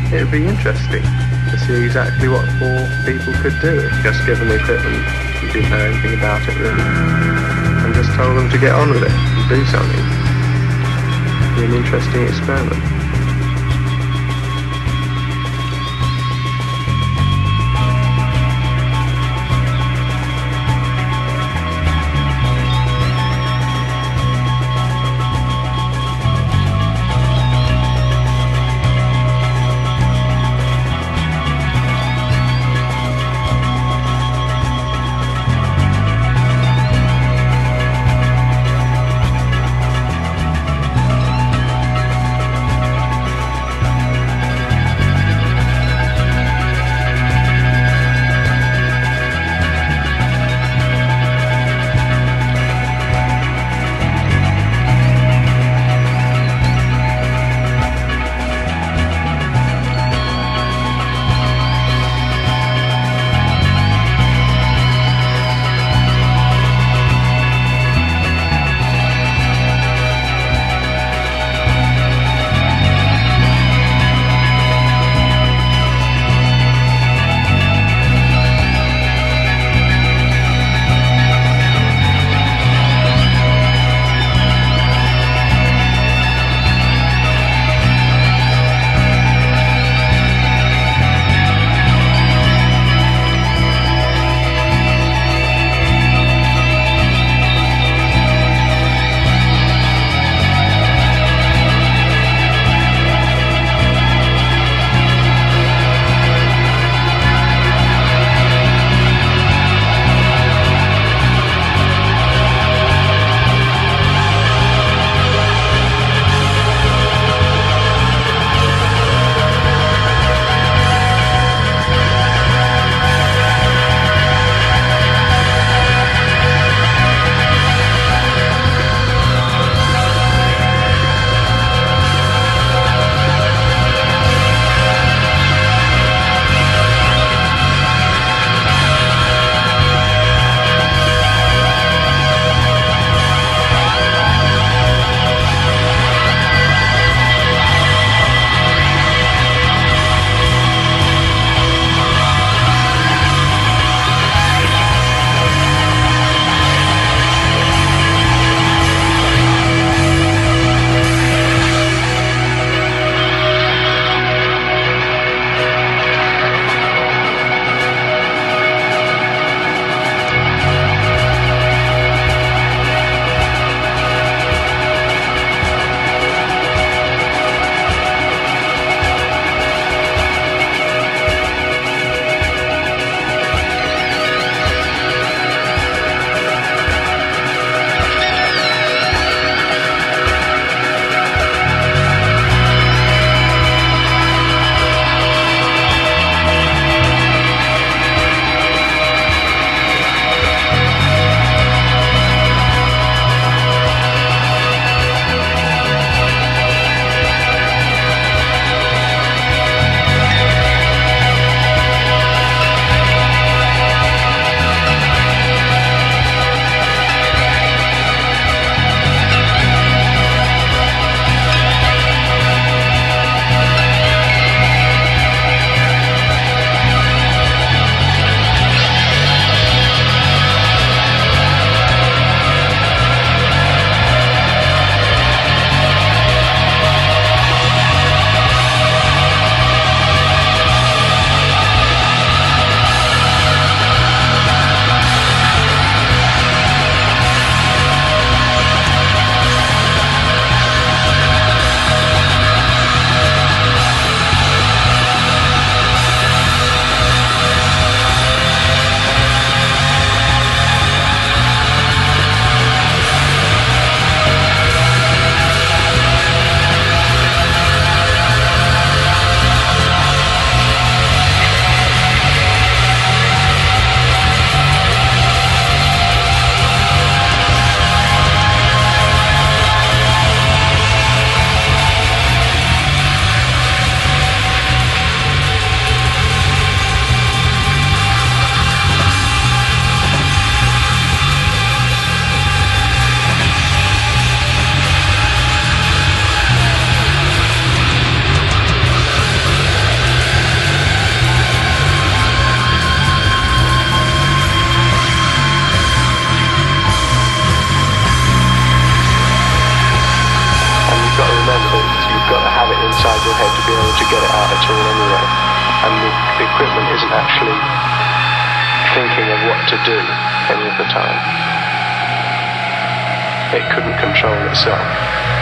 It'd be interesting to see exactly what four people could do if just given the equipment, you didn't know anything about it really, and just told them to get on with it and do something. It'd be an interesting experiment. inside your head to be able to get it out at all anyway. And the equipment isn't actually thinking of what to do any of the time. It couldn't control itself.